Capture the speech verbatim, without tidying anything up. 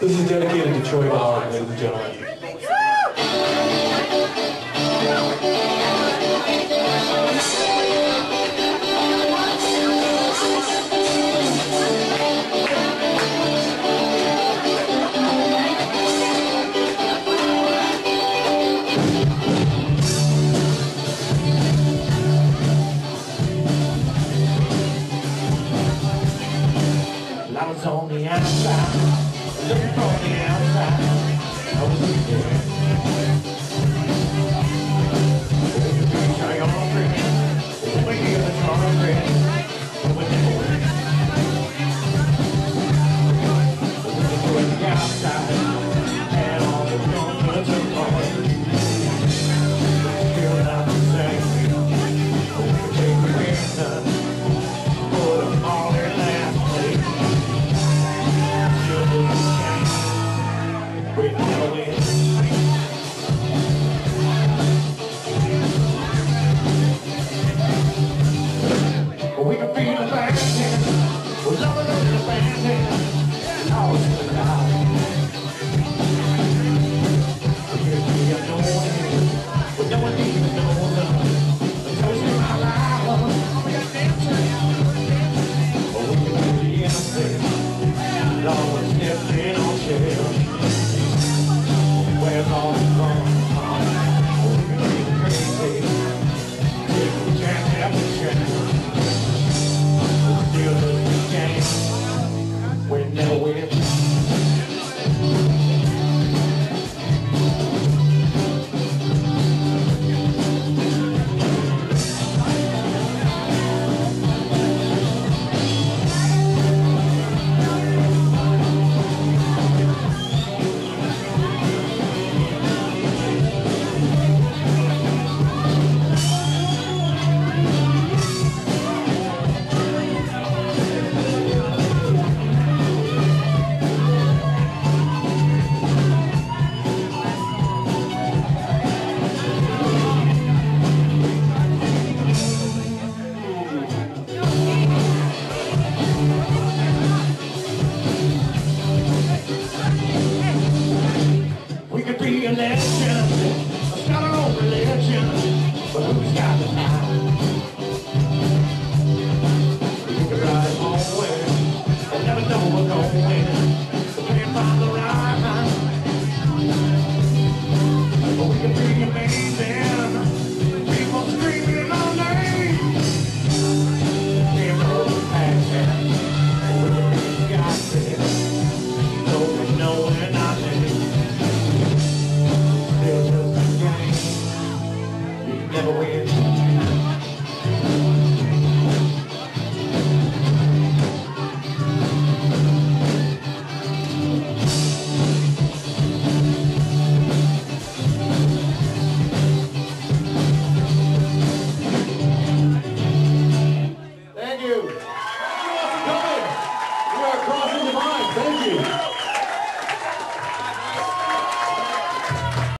This is dedicated to Troy Bauer, ladies and gentlemen. I was on the outside, looking from the outside. I was there. Try on friend, when you're the car friend, when you're on the outside, and all the comforts are gone. Still not the same. Take the wind up, put them all in last place. We never win. We can feel the band, we're loving up the band, all in the crowd. We can feel no one, we don't even know them. The toast in my life, we got dancing. But we can feel the innocent, Lord, stepping on shell. Where's all the fun? We're gonna be crazy. Take a chance after chance. We'll still lose the game. We never win. We could be a legend, a got our own religion, but who's got the time? We could ride home with, and never know we're going win. We can't find the right line, but we could be amazing. People screaming our name. Can't hold the passion, we could be gossip, though we know we're not living. Never win.